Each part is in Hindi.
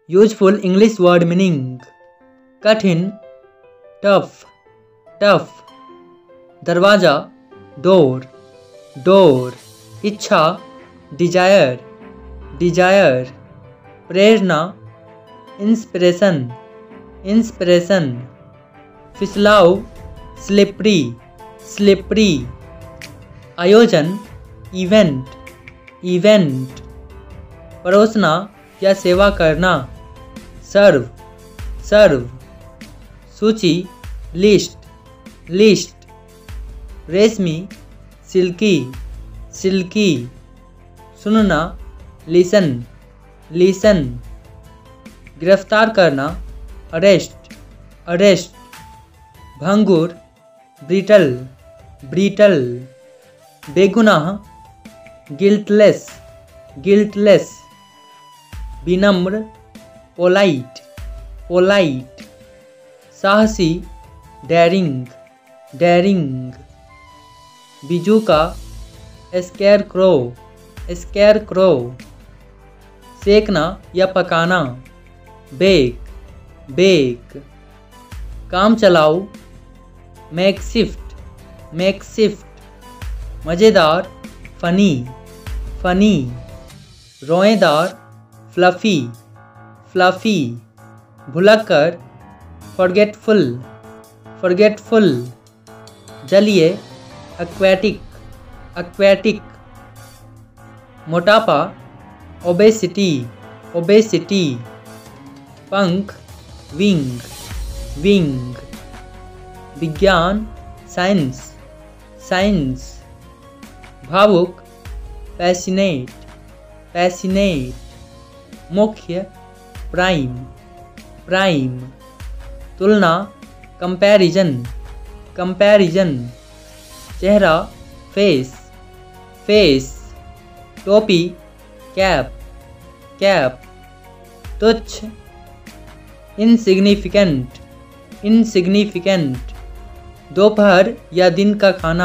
यूजफुल इंग्लिश वर्ड मीनिंग कठिन टफ टफ, दरवाज़ा डोर डोर, इच्छा डिजायर डिजायर, प्रेरणा इंस्पिरेशन इंस्पिरेशन, फिसलाव स्लिपरी स्लिपरी, आयोजन इवेंट इवेंट, परोसना या सेवा करना सर्व सर्व, सूची लिस्ट लिस्ट, रेशमी सिल्की सिल्की, सुनना लिसन लिसन, गिरफ्तार करना अरेस्ट अरेस्ट, भंगुर ब्रिटल ब्रिटल, बेगुनाह गिल्टलेस गिल्टलेस, विनम्र पोलाइट पोलाइट, साहसी डेरिंग डेरिंग, बिजू का स्केयर क्रो, सेकना या पकाना बेक बेक, काम चलाऊ मेकशिफ्ट, मज़ेदार फनी फनी, रोएदार फ्लफ़ी फ्लफ़ी, भुलक्कर फॉरगेटफुल, जलीय एक्वेटिक, मोटापा ओबेसिटी, पंख विंग, विज्ञान साइंस, भावुक पैसिनेट, मुख्य प्राइम, तुलना कंपैरिजन, चेहरा फेस, टोपी कैप, तुच्छ इनसिग्निफिकेंट, दोपहर या दिन का खाना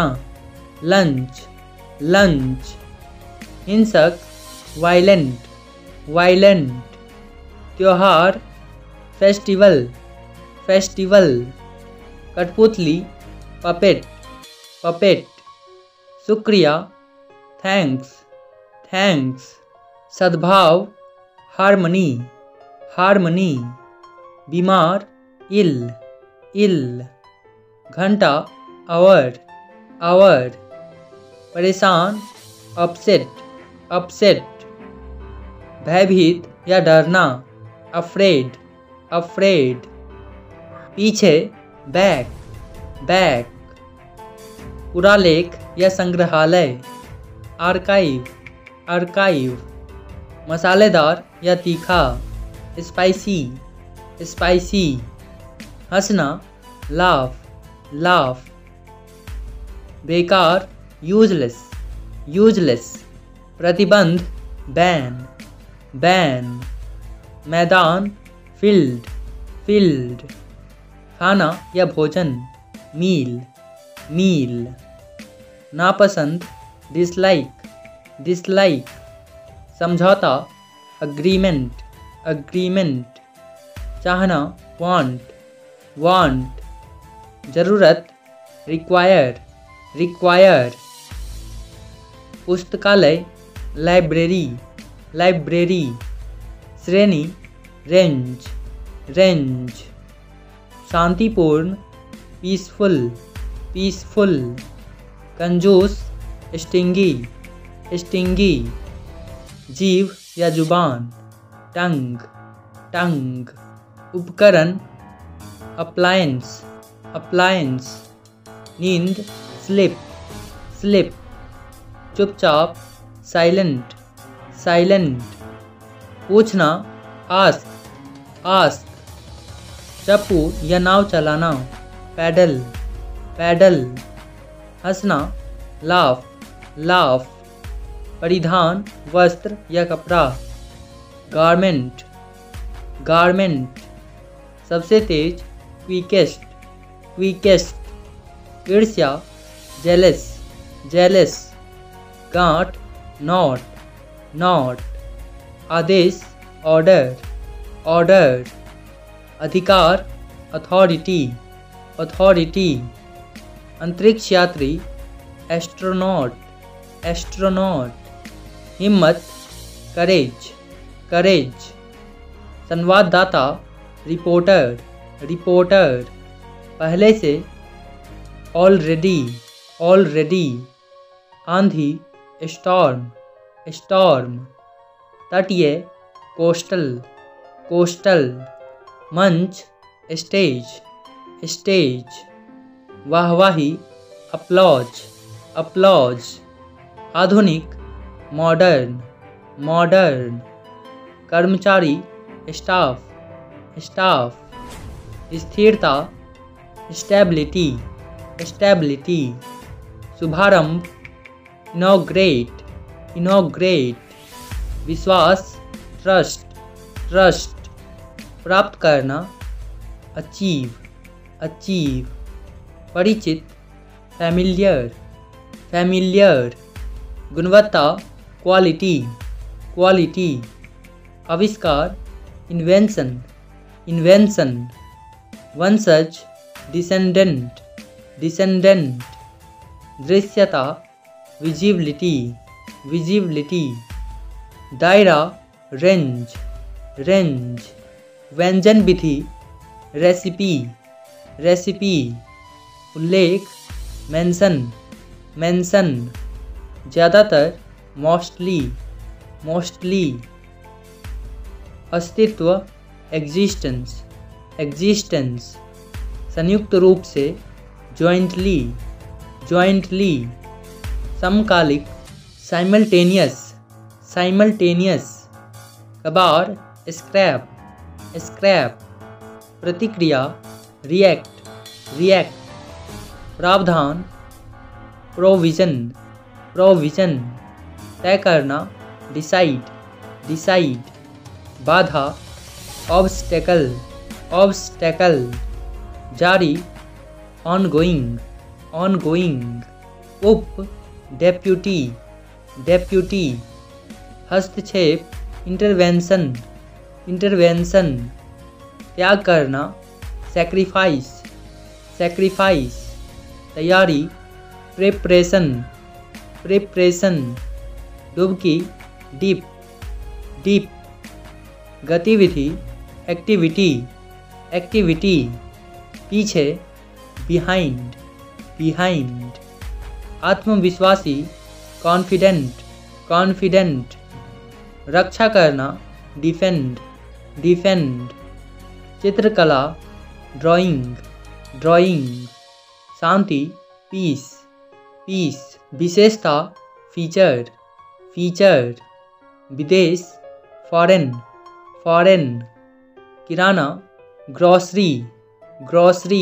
लंच, हिंसक वायलेंट, त्योहार फेस्टिवल, कठपुतली पपेट, शुक्रिया थैंक्स, सद्भाव हार्मनी, बीमार इल, घंटा आवर, परेशान अपसेट, भयभीत या डरना अफ्रेड, पीछे बैक, पुरालेख या संग्रहालय आर्काइव, मसालेदार या तीखा स्पाइसी, हंसना लाफ, बेकार यूजलेस, प्रतिबंध बैन, मैदान फील्ड, खाना या भोजन मील, नापसंद डिसलाइक, समझौता अग्रीमेंट, चाहना वांट, जरूरत रिक्वायर, पुस्तकालय लाइब्रेरी, श्रेणी रेंज, शांतिपूर्ण पीसफुल, कंजूस स्टिंगी, जीभ या जुबान टंग, उपकरण अप्लायंस, नींद स्लिप, चुपचाप साइलेंट, पूछना आस्क, चप्पू या नाव चलाना पैडल, हंसना लाफ, परिधान वस्त्र या कपड़ा गारमेंट, सबसे तेज क्विकेस्ट, ईर्ष्या जेलस, गांठ नॉट, आदेश ऑर्डर, अधिकार, अथॉरिटी, अथॉरिटी, अंतरिक्ष यात्री, एस्ट्रोनॉट, एस्ट्रोनॉट, हिम्मत, करेज, करेज, संवाददाता, रिपोर्टर, रिपोर्टर, पहले से, ऑलरेडी, ऑलरेडी, आंधी, स्टॉर्म, स्टॉर्म, तटीय, कोस्टल, कोस्टल, मंच, स्टेज, स्टेज, वाहवाही, अपलॉज, अपलॉज, आधुनिक, मॉडर्न, मॉडर्न, कर्मचारी, स्टाफ, स्टाफ, स्थिरता, स्टेबिलिटी, स्टेबिलिटी, शुभारंभ, इनॉग्रेट, इनॉग्रेट, विश्वास, ट्रस्ट, ट्रस्ट, प्राप्त करना, अचीव, अचीव, परिचित, फैमिलियर, फैमिलियर, गुणवत्ता, क्वालिटी, क्वालिटी, आविष्कार, इन्वेंशन, इन्वेंशन, वंशज, डिसेंडेंट, डिसेंडेंट, दृश्यता, विजिबिलिटी, विजिबिलिटी, दायरा, रेंज, रेंज, व्यंजन विधि, रेसिपी, रेसिपी, उल्लेख, मेंशन, मेंशन, ज़्यादातर, मोस्टली, मोस्टली, अस्तित्व, एग्जिस्टेंस, एग्जिस्टेंस, संयुक्त रूप से, जॉइंटली, जॉइंटली, समकालिक, साइमल्टेनियस, साइमल्टेनियस, कबार, स्क्रैप, स्क्रैप, प्रतिक्रिया, रिएक्ट, रिएक्ट, प्रावधान, प्रोविजन, प्रोविजन, तय करना, डिसाइड, डिसाइड, बाधा, ऑब्स्टेकल, ऑब्स्टेकल, जारी, ऑनगोइंग, ऑनगोइंग, उप, डेप्यूटी, डेप्यूटी, हस्तक्षेप, इंटरवेंशन, इंटरवेंशन, त्याग करना, सैक्रिफाइस, सैक्रिफाइस, तैयारी, प्रिपरेशन, प्रिपरेशन, डुबकी, डीप, डीप, गतिविधि, एक्टिविटी, एक्टिविटी, पीछे, बिहाइंड, बिहाइंड, आत्मविश्वासी, कॉन्फिडेंट, कॉन्फिडेंट, रक्षा करना, डिफेंड, डिफेंड, चित्रकला, ड्राइंग, ड्राइंग, शांति, पीस, पीस, विशेषता, फीचर, फीचर, विदेश, फॉरेन, फॉरेन, किराना, ग्रॉसरी, ग्रॉसरी,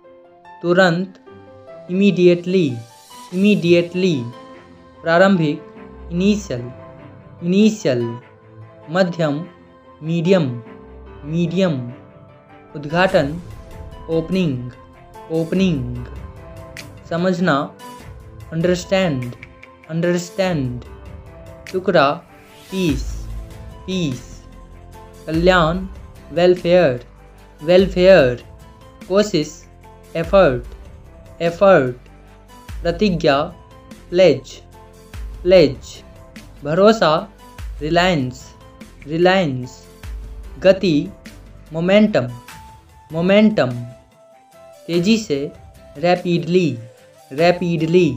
तुरंत, इमीडिएटली, इमीडिएटली, प्रारंभिक, इनिशियल, इनिशियल, मध्यम, मीडियम, मीडियम, उद्घाटन, ओपनिंग, ओपनिंग, समझना, अंडरस्टैंड, अंडरस्टैंड, टुकड़ा, पीस, पीस, कल्याण, वेलफेयर, वेलफेयर, कोशिश, एफर्ट, एफर्ट, प्रतिज्ञा, प्लेज, प्लेज, भरोसा, रिलायंस, रिलायंस, गति, मोमेंटम, मोमेंटम, तेजी से, रैपिडली, रैपिडली,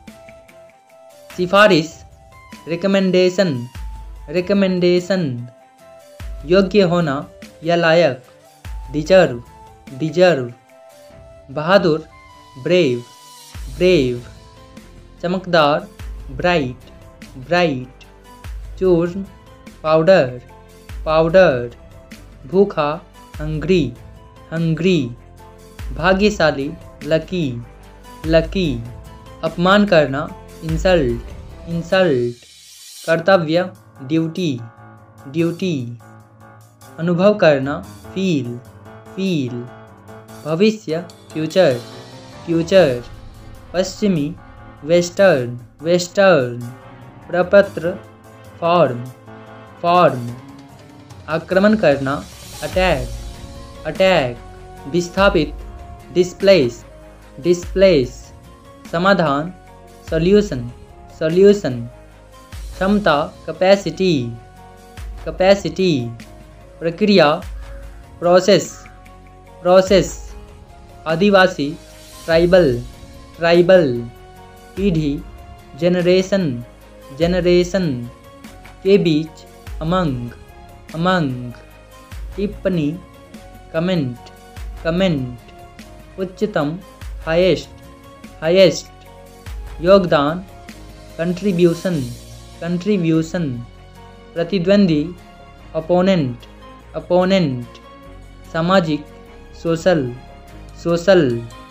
सिफारिश, रिकमेंडेशन, रिकमेंडेशन, योग्य होना या लायक, डिजर्व, डिजर्व, बहादुर, ब्रेव, ब्रेव, चमकदार, ब्राइट, ब्राइट, चूर्ण, पाउडर, पाउडर, भूखा, हंग्री, हंग्री, भाग्यशाली, लकी, लकी, अपमान करना, इंसल्ट, इंसल्ट, कर्तव्य, ड्यूटी, ड्यूटी, अनुभव करना, फील, फील, भविष्य, फ्यूचर, फ्यूचर, पश्चिमी, वेस्टर्न, वेस्टर्न, प्रपत्र, फॉर्म, फॉर्म, आक्रमण करना, अटैक अटैक विस्थापित डिस्प्लेस डिस्प्लेस समाधान सॉल्यूशन सॉल्यूशन क्षमता कैपेसिटी कैपेसिटी प्रक्रिया प्रोसेस प्रोसेस आदिवासी ट्राइबल ट्राइबल पीढ़ी जनरेशन जनरेशन के बीच अमंग अमंग टिप्पणी कमेंट कमेंट उच्चतम हाईएस्ट हाईएस्ट योगदान कंट्रीब्यूशन कंट्रीब्यूशन प्रतिद्वंदी अपोनेंट अपोनेंट सामाजिक सोशल सोशल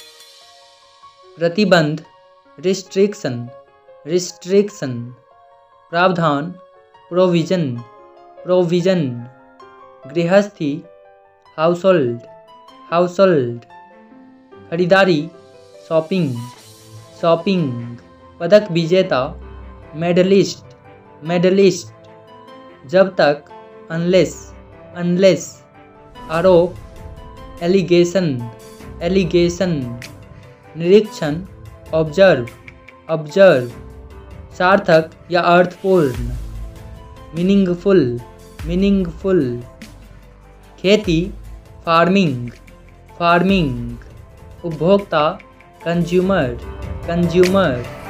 प्रतिबंध रिस्ट्रिक्शन रिस्ट्रिक्शन प्रावधान प्रोविजन प्रोविजन गृहस्थी हाउसहोल्ड हाउसहोल्ड खरीदारी शॉपिंग शॉपिंग पदक विजेता मेडलिस्ट मेडलिस्ट जब तक अनलेस अनलेस आरोप एलिगेशन एलिगेशन निरीक्षण ऑब्जर्व ऑब्जर्व सार्थक या अर्थपूर्ण मीनिंगफुल मीनिंगफुल खेती फार्मिंग फार्मिंग उपभोक्ता कंज्यूमर कंज्यूमर